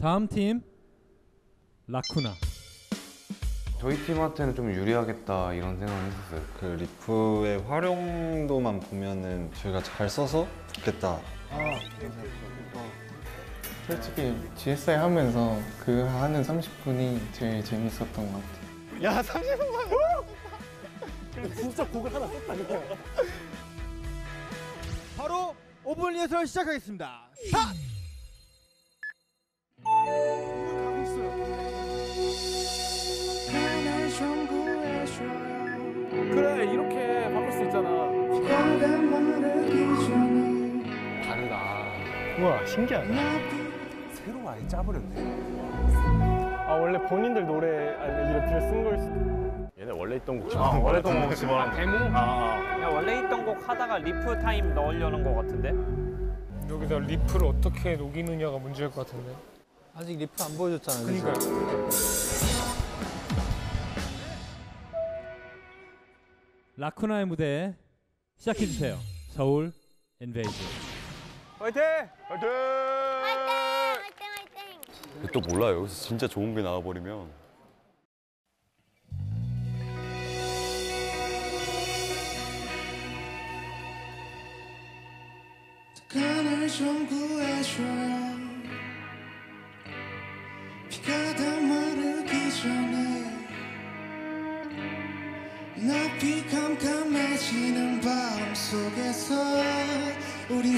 다음 팀 라쿠나. 저희 팀한테는 좀 유리하겠다 이런 생각을 했었어요. 그 리프의 활용도만 보면은 저희가 잘 써서 좋겠다. 솔직히 GSI 하면서 그 하는 30분이 제일 재밌었던 것 같아요. 야 30분만 진짜 곡을 하나 썼다 그냥. 바로 5분 리허설 시작하겠습니다. 스타트! 가고 있어요. 그래 이렇게 바꿀 수 있잖아. 다르다. 우와 신기하다. 새로 아예 짜버렸네. 아 원래 본인들 노래 아니면 이렇게 쓴 걸 수도. 얘네 원래 있던 곡 집어넣은 원래 있던 곡 집어넣은 데모? 야, 원래 있던 곡 하다가 리프 타임 넣으려는 거 같은데? 여기다 리프를 어떻게 녹이느냐가 문제일 것 같은데. 아직 리프 안 보여줬잖아요. 그러니까요. 라쿠나의 무대 시작해주세요. 서울 인베이즈. 화이팅! 화이팅! 또 몰라요. 여기서 진짜 좋은 게 나와버리면. 끈을 좀 구해줘요. 비가 다 마르기 전에 높이 깜깜해지는 밤 속에서 우린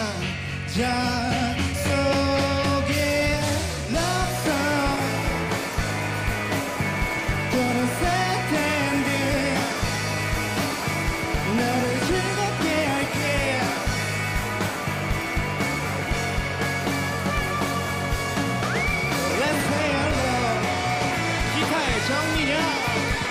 사자 속에 Love song 또는 새 텐데 너를 즐겁게 할게. Let's say hello. 기타의 정민영.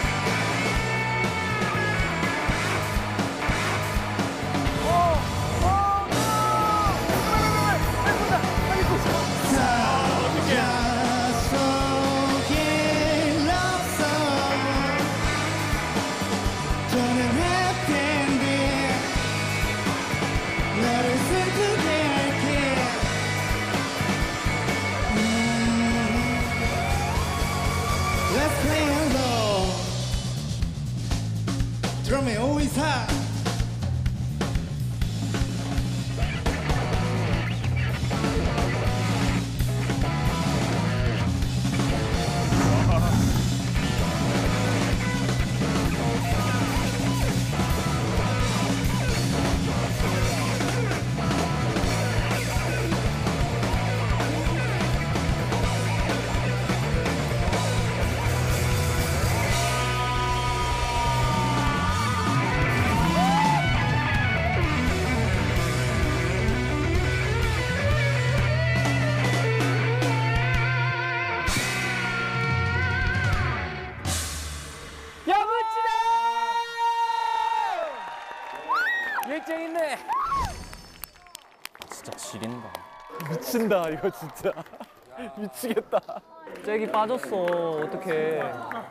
드럼의 오이사. 열정 있네. 진짜 지린다. 미친다 이거 진짜. 미치겠다. 잭이 빠졌어. 어떡해.